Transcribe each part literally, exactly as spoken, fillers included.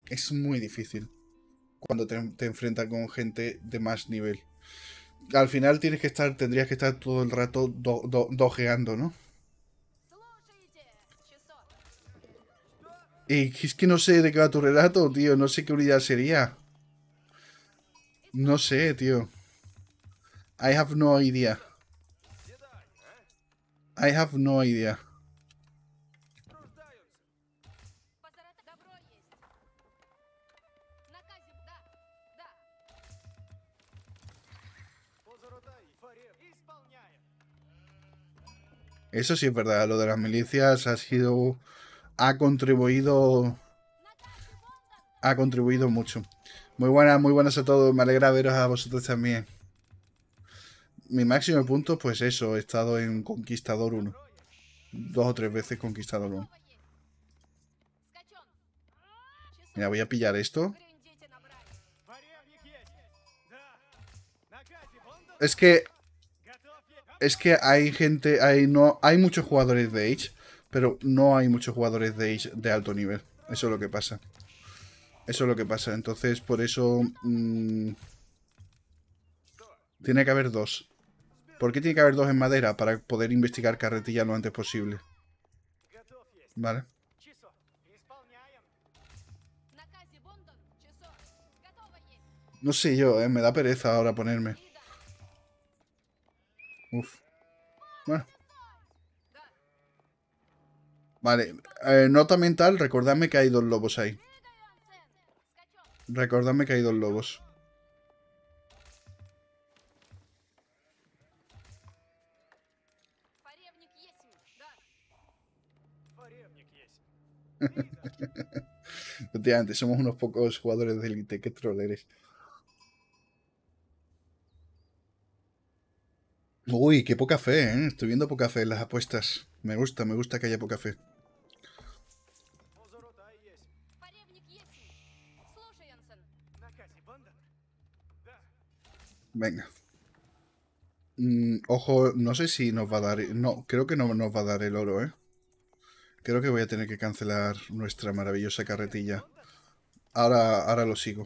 Es muy difícil cuando te, te enfrentas con gente de más nivel. Al final tienes que estar, tendrías que estar todo el rato do, do, dojeando, ¿no? Y es que no sé de qué va tu relato, tío. No sé qué unidad sería. No sé, tío. I have no idea. I have no idea. Eso sí es verdad. Lo de las milicias ha sido... Ha contribuido... Ha contribuido mucho. Muy buenas, muy buenas a todos. Me alegra veros a vosotros también. Mi máximo de puntos, pues eso. He estado en Conquistador uno. Dos o tres veces Conquistador uno. Mira, voy a pillar esto. Es que... Es que hay gente... Hay, no, hay muchos jugadores de Age, pero no hay muchos jugadores de Age de alto nivel. Eso es lo que pasa. Eso es lo que pasa. Entonces, por eso... Mmm, tiene que haber dos. ¿Por qué tiene que haber dos en madera? Para poder investigar carretilla lo antes posible. Vale. No sé yo, ¿eh? Me da pereza ahora ponerme. Uf. Bueno. Vale. Eh, nota mental, recordadme que hay dos lobos ahí. Recordadme que hay dos lobos. Efectivamente, somos unos pocos jugadores de élite. Qué troll eres. Uy, qué poca fe, ¿eh? Estoy viendo poca fe en las apuestas. Me gusta, me gusta que haya poca fe. Venga. Mm, ojo, no sé si nos va a dar... No, creo que no nos va a dar el oro, ¿eh? Creo que voy a tener que cancelar nuestra maravillosa carretilla. Ahora, ahora lo sigo.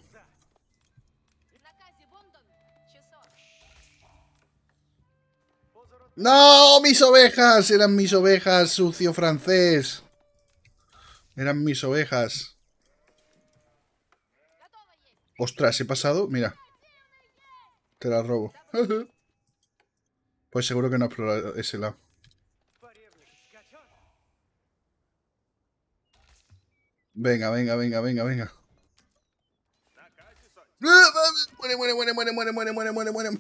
¡No! ¡Mis ovejas! Eran mis ovejas, sucio francés. Eran mis ovejas. Ostras, he pasado. Mira. Te la robo. Pues seguro que no he explorado ese lado. Venga, venga, venga, venga, venga. Muere, muere, muere, muere, muere, muere, muere, muere, muere.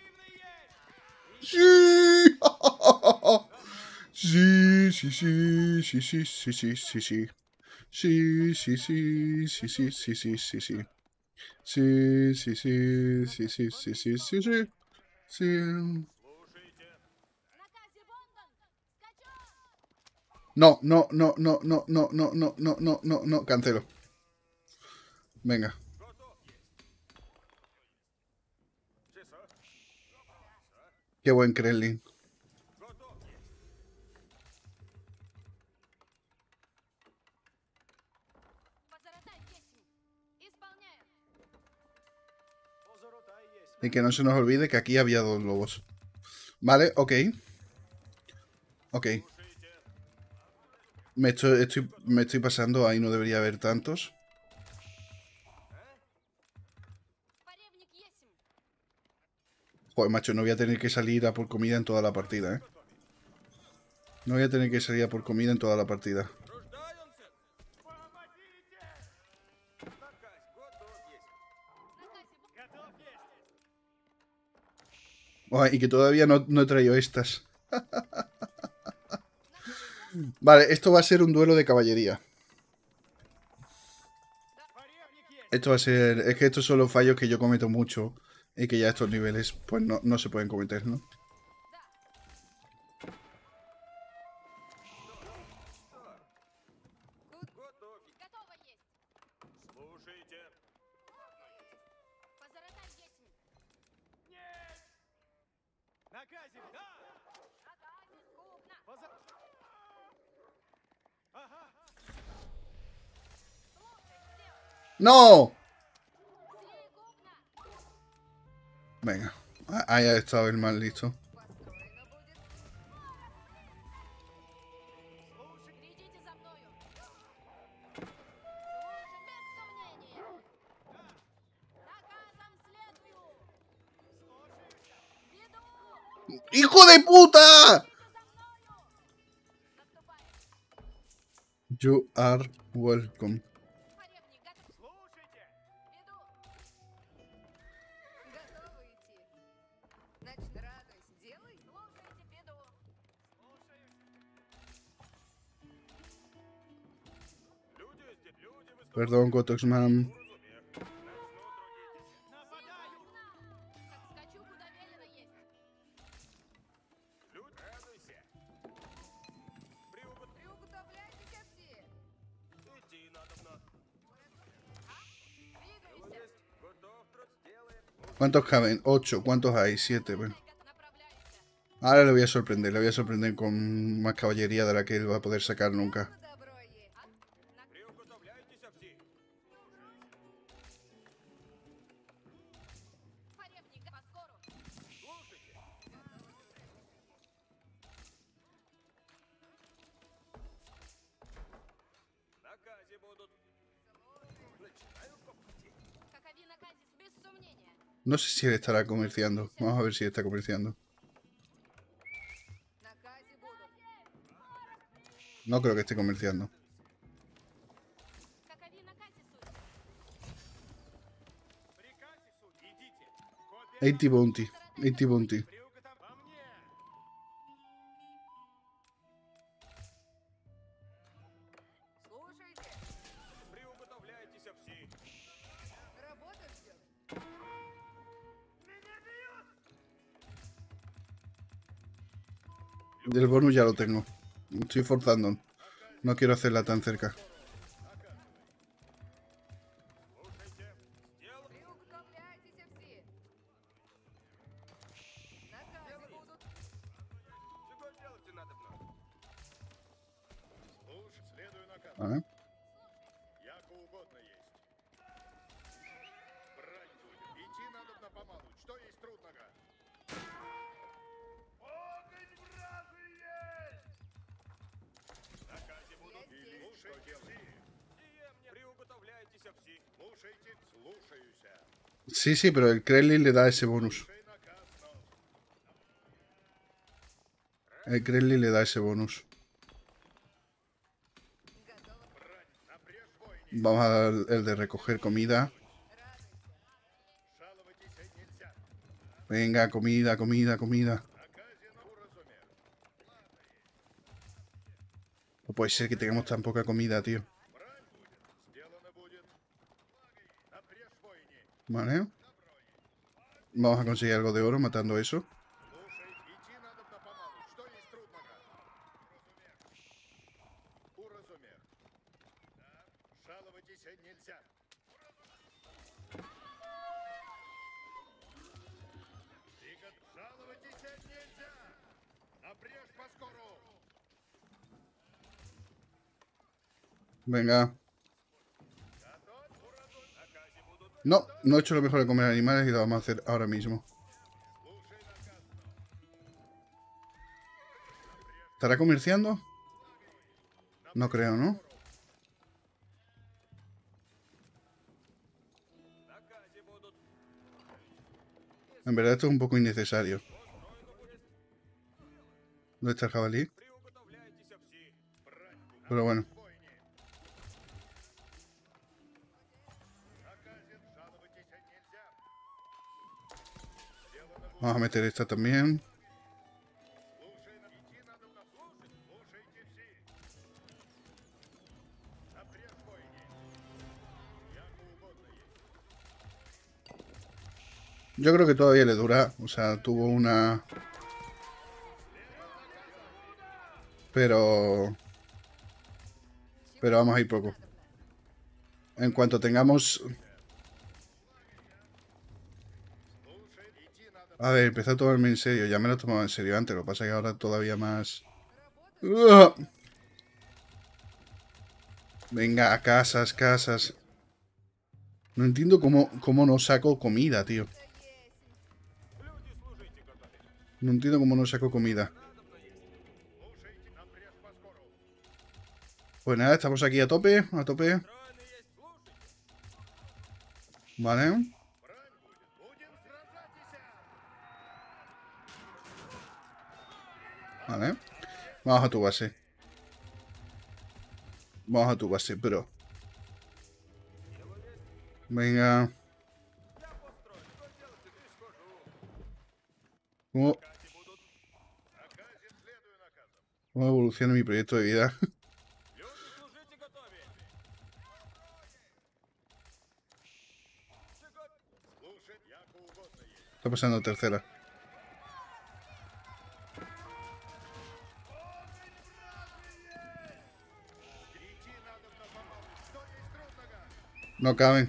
Sí. Sí, sí, sí, sí, sí, sí, sí, sí, sí. Sí, sí, sí, sí, sí, sí, sí, sí, sí. Sí, sí, sí, sí, sí, sí, sí, sí, sí. Sí. No, no, no, no, no, no, no, no, no, no, no, no, cancelo. Venga. Qué buen Kremlin. Y que no se nos olvide que aquí había dos lobos. Vale, ok. Ok. Me estoy, estoy, me estoy pasando, ahí no debería haber tantos. Joder, macho, no voy a tener que salir a por comida en toda la partida, ¿eh? No voy a tener que salir a por comida en toda la partida. Oh, y que todavía no, no he traído estas. Vale, esto va a ser un duelo de caballería. Esto va a ser... Es que estos son los fallos que yo cometo mucho. Y que ya estos niveles, pues no, no se pueden cometer, ¿no? ¡No! Venga. Ahí ha estado el mal listo. ¡Hijo de puta! You are welcome. Perdón, Kotoxman. ¿Cuántos caben? Ocho. ¿Cuántos hay? Siete. Bueno. Ahora le voy a sorprender. Le voy a sorprender con más caballería de la que él va a poder sacar nunca. No sé si él estará comerciando. Vamos a ver si está comerciando. No creo que esté comerciando. ochenta bounty. ochenta bounty. Del bonus ya lo tengo. Estoy forzando. No quiero hacerla tan cerca. Vale. Sí, sí, pero el Kremlin le da ese bonus. El Kremlin le da ese bonus. Vamos a dar el de recoger comida. Venga, comida, comida, comida. No puede ser que tengamos tan poca comida, tío. Vale. Vamos a conseguir algo de oro matando eso. Venga. No, no he hecho lo mejor de comer animales y lo vamos a hacer ahora mismo. ¿Estará comerciando? No creo, ¿no? En verdad esto es un poco innecesario. ¿Dónde está el jabalí? Pero bueno. Vamos a meter esta también. Yo creo que todavía le dura. O sea, tuvo una... Pero... Pero vamos a ir poco. En cuanto tengamos... A ver, empezó a tomarme en serio. Ya me lo tomaba en serio antes. Lo que pasa es que ahora todavía más... ¡Ugh! Venga, a casas, casas. No entiendo cómo, cómo no saco comida, tío. No entiendo cómo no saco comida. Pues nada, estamos aquí a tope, a tope. Vale. Vale. Vamos a tu base. Vamos a tu base, bro. Venga. ¿Cómo, cómo evoluciona mi proyecto de vida? Está pasando tercera. No caben.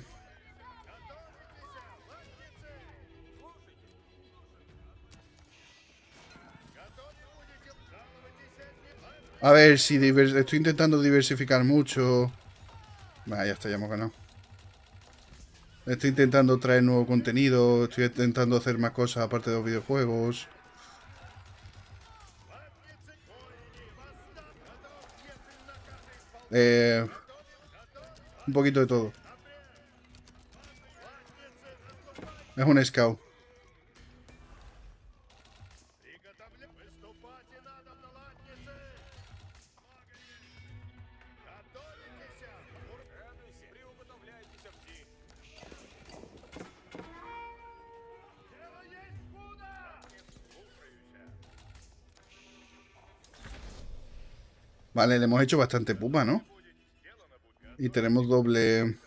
A ver, si estoy intentando diversificar mucho. Vaya, ya está, ya hemos ganado. Estoy intentando traer nuevo contenido. Estoy intentando hacer más cosas aparte de los videojuegos. Eh, un poquito de todo. Es un scout. Vale, le hemos hecho bastante pupa, ¿no? Y tenemos doble...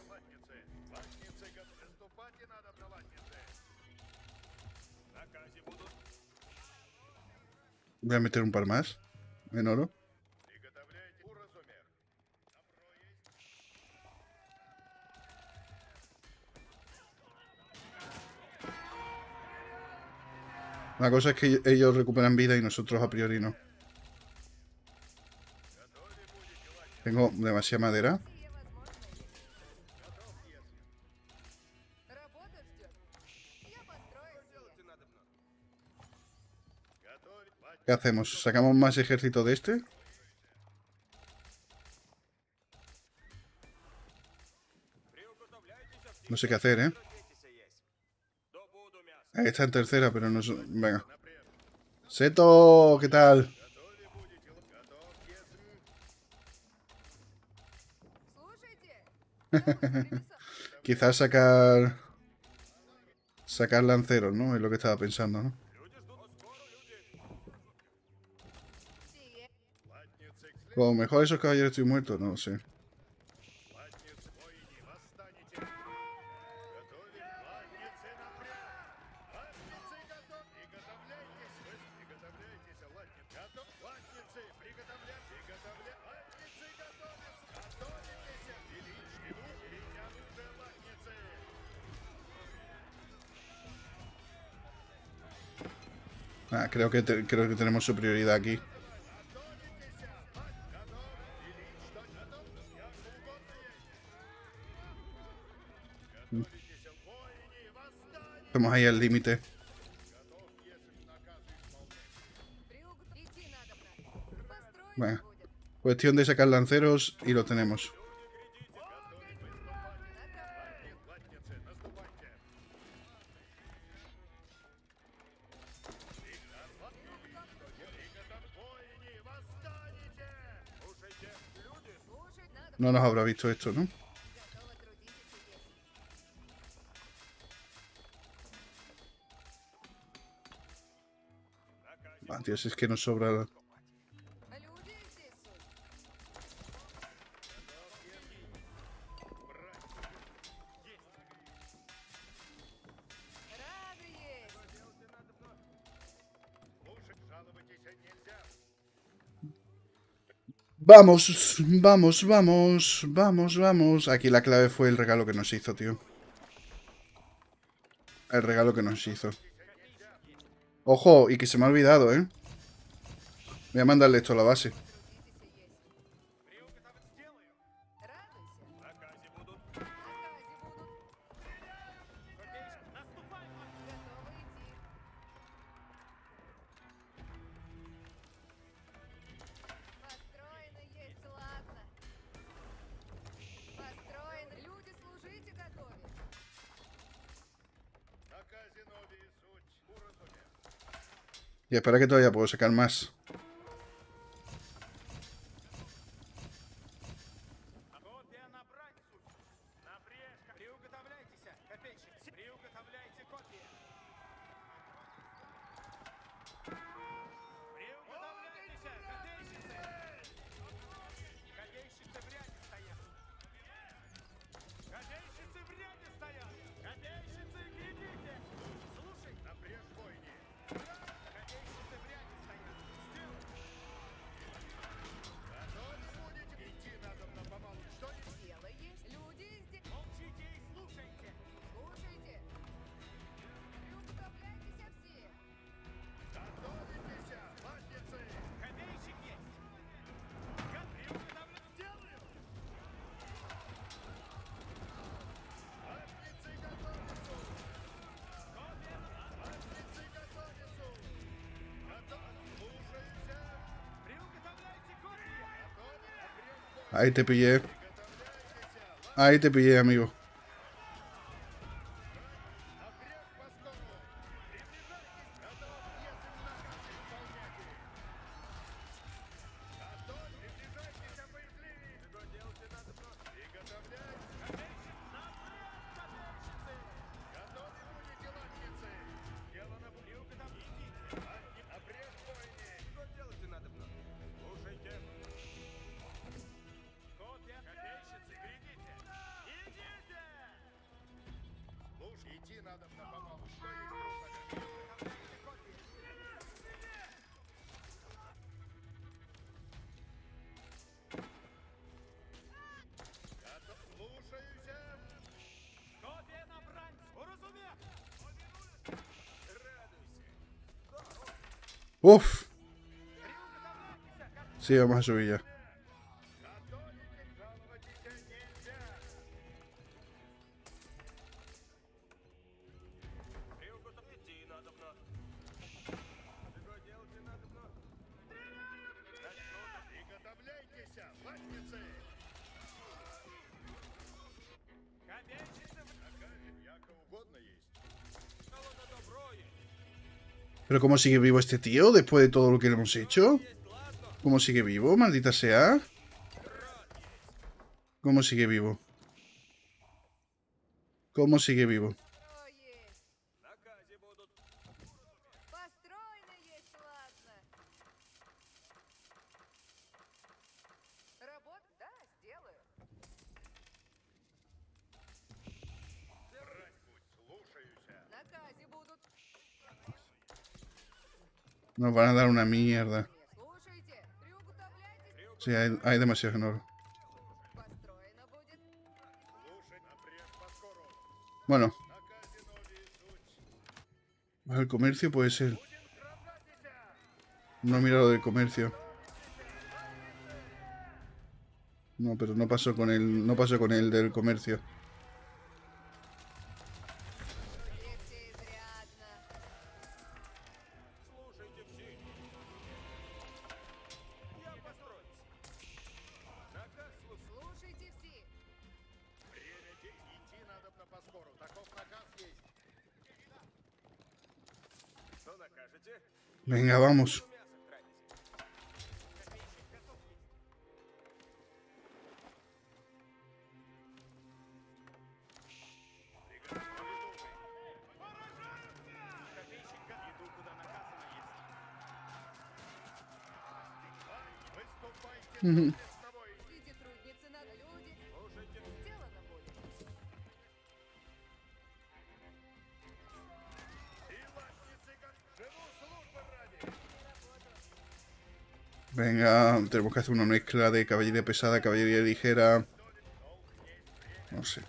Voy a meter un par más en oro. La cosa es que ellos recuperan vida y nosotros a priori no. Tengo demasiada madera. ¿Qué hacemos? ¿Sacamos más ejército de este? No sé qué hacer, ¿eh? Ahí está en tercera, pero no... Venga. Seto, ¿qué tal? Quizás sacar... Sacar lanceros, ¿no? Es lo que estaba pensando, ¿no? O mejor esos caballeros estoy muerto, no lo sé. Ah, creo que, te, creo que tenemos superioridad aquí. Estamos ahí al límite. Bueno, cuestión de sacar lanceros y lo tenemos. No nos habrá visto esto, ¿no? Ah, Dios, es que nos sobra... Vamos, vamos, vamos, vamos, vamos. Aquí la clave fue el regalo que nos hizo, tío. El regalo que nos hizo. Ojo, y que se me ha olvidado, ¿eh? Voy a mandarle esto a la base. Y espera que todavía puedo sacar más. Ahí te pillé. Ahí te pillé, amigo. Uf. Sí, vamos a subir ya. ¿Pero cómo sigue vivo este tío después de todo lo que le hemos hecho? ¿Cómo sigue vivo, maldita sea? ¿Cómo sigue vivo? ¿Cómo sigue vivo? Nos van a dar una mierda. Sí, hay, hay demasiado oro. Bueno. El comercio puede ser. No he mirado del comercio. No, pero no pasó con el. No pasó con el del comercio. Venga, vamos. Uh-huh. Venga, tenemos que hacer una mezcla de caballería pesada, caballería ligera. No sé.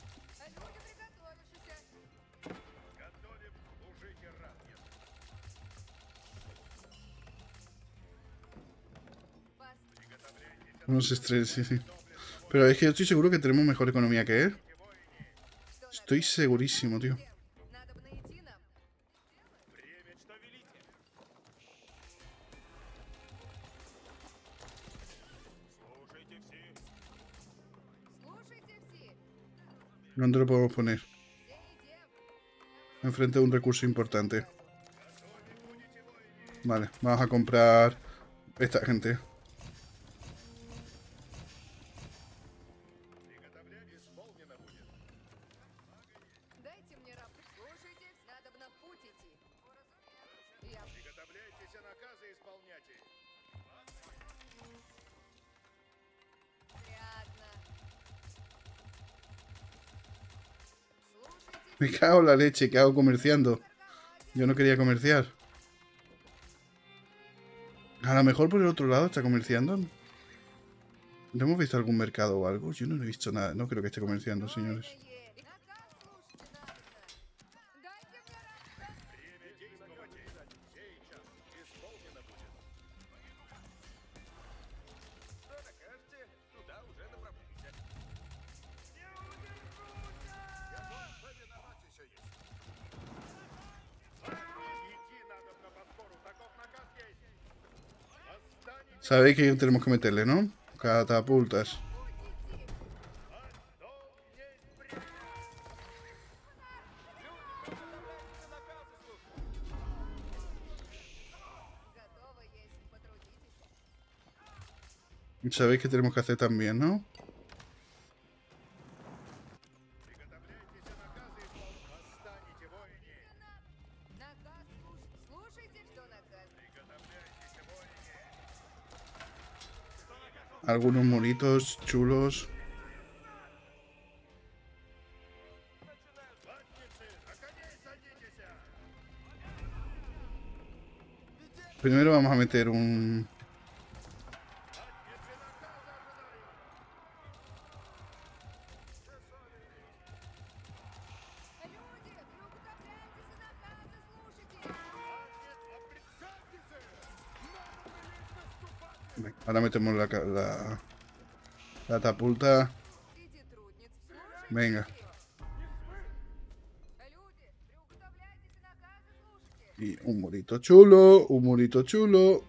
Unos estrés, sí, sí. Pero es que yo estoy seguro que tenemos mejor economía que él. Estoy segurísimo, tío. ¿Dónde lo podemos poner? Enfrente de un recurso importante. Vale, vamos a comprar esta gente. Me cago en la leche, ¿qué hago comerciando? Yo no quería comerciar. A lo mejor por el otro lado está comerciando. ¿No hemos visto algún mercado o algo? Yo no he visto nada. No creo que esté comerciando, señores. Sabéis que tenemos que meterle, ¿no? Catapultas. Sabéis que tenemos que hacer también, ¿no? Algunos monitos chulos. Primero vamos a meter un... Ahora metemos la, la, la catapulta. Venga. Y un murito chulo, un murito chulo.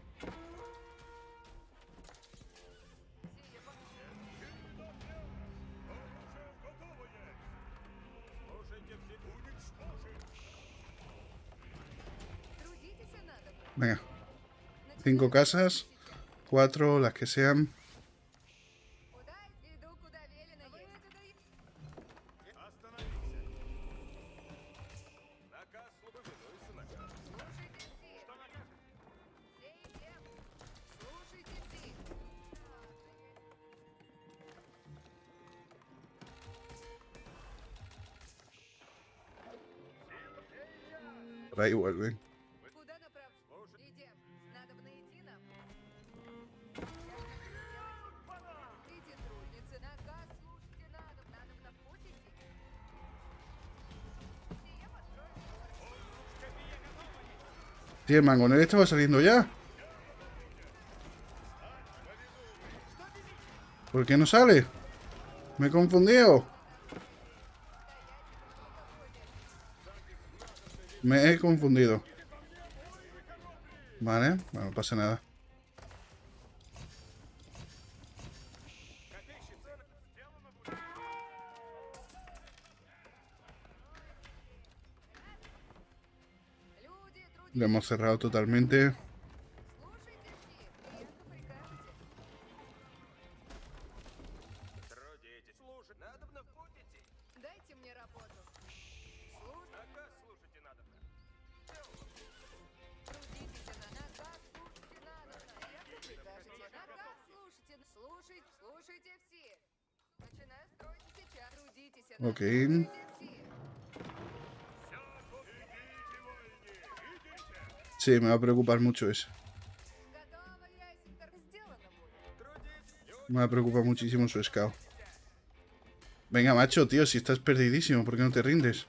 Venga. Cinco casas. Cuatro, las que sean. Por ahí vuelven. Sí, el mangonel estaba saliendo ya. ¿Por qué no sale? Me he confundido. Me he confundido. Vale, bueno, no pasa nada. Lo hemos cerrado totalmente. Ok. Sí, me va a preocupar mucho eso. Me va a preocupar muchísimo su scout. Venga, macho, tío, si estás perdidísimo, ¿por qué no te rindes?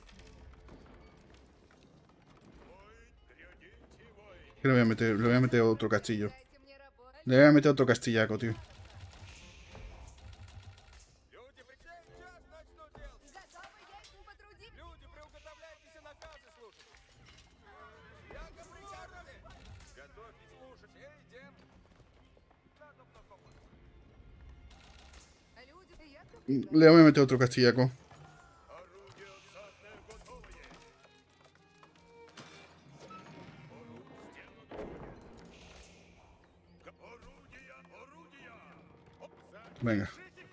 Le voy a meter, le voy a meter otro castillo. Le voy a meter otro castillaco, tío. Le voy a meter otro castillaco. Venga.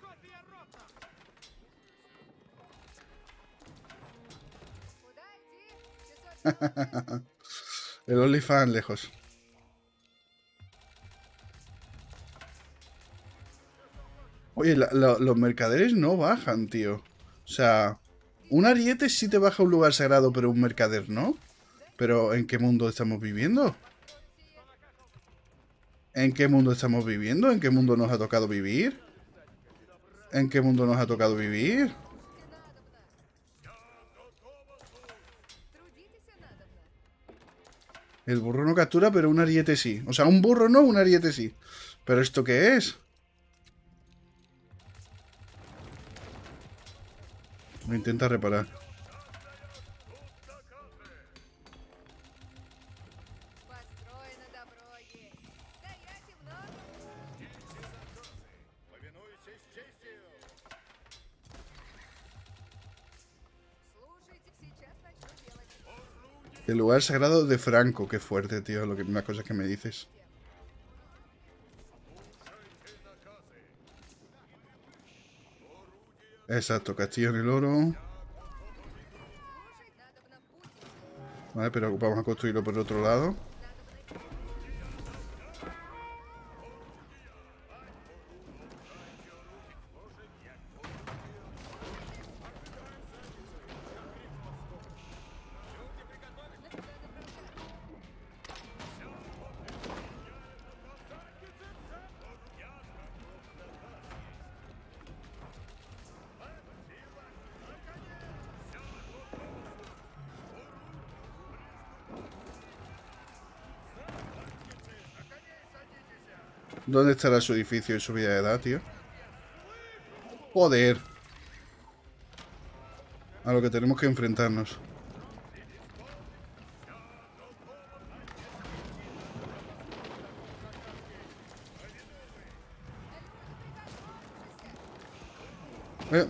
El OnlyFans lejos. Oye, la, la, los mercaderes no bajan, tío. O sea, un ariete sí te baja a un lugar sagrado, pero un mercader no. Pero ¿en qué mundo estamos viviendo? ¿En qué mundo estamos viviendo? ¿En qué mundo nos ha tocado vivir? ¿En qué mundo nos ha tocado vivir? El burro no captura, pero un ariete sí. O sea, un burro no, un ariete sí. ¿Pero esto qué es? Lo intenta reparar. El lugar sagrado de Franco. Qué fuerte, tío, lo que, las cosas que me dices. Exacto, castillo en el oro. Vale, pero vamos a construirlo por el otro lado. ¿Dónde estará su edificio y su vida de edad, tío? Joder. A lo que tenemos que enfrentarnos. Eh.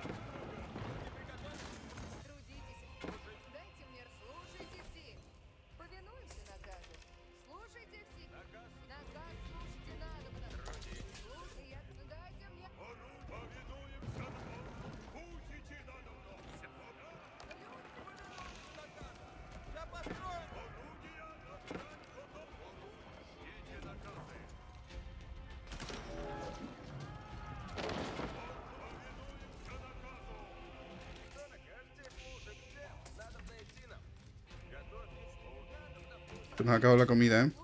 Se nos acaba la comida, ¿eh?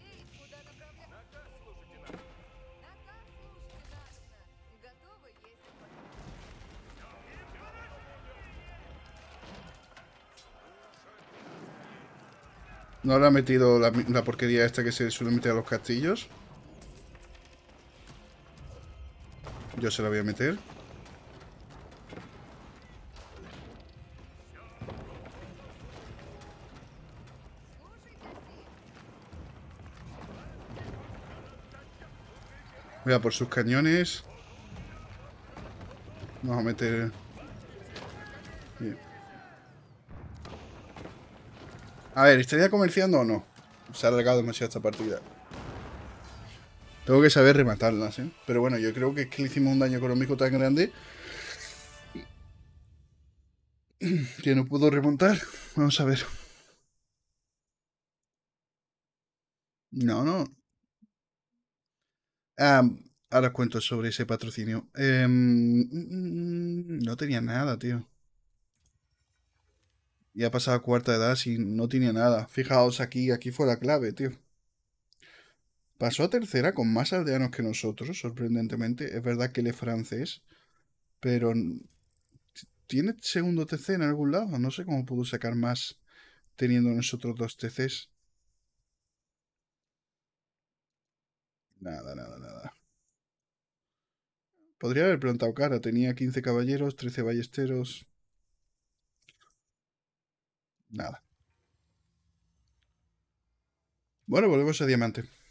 ¿No habrá metido la, la porquería esta que se suele meter a los castillos? Yo se la voy a meter. Voy a por sus cañones. Vamos a meter... Bien. A ver, ¿estaría comerciando o no? Se ha alargado demasiado esta partida. Tengo que saber rematarlas, ¿eh? Pero bueno, yo creo que es que le hicimos un daño económico tan grande que no pudo remontar. Vamos a ver. No, no. Ah, ahora os cuento sobre ese patrocinio. Eh, no tenía nada, tío. Y ha pasado a cuarta edad sin no tenía nada. Fijaos aquí, aquí fue la clave, tío. Pasó a tercera con más aldeanos que nosotros, sorprendentemente. Es verdad que él es francés, pero ¿tiene segundo T C en algún lado? No sé cómo pudo sacar más teniendo nosotros dos T Cs. Nada, nada, nada. Podría haber plantado cara. Tenía quince caballeros, trece ballesteros. Nada. Bueno, volvemos a diamante.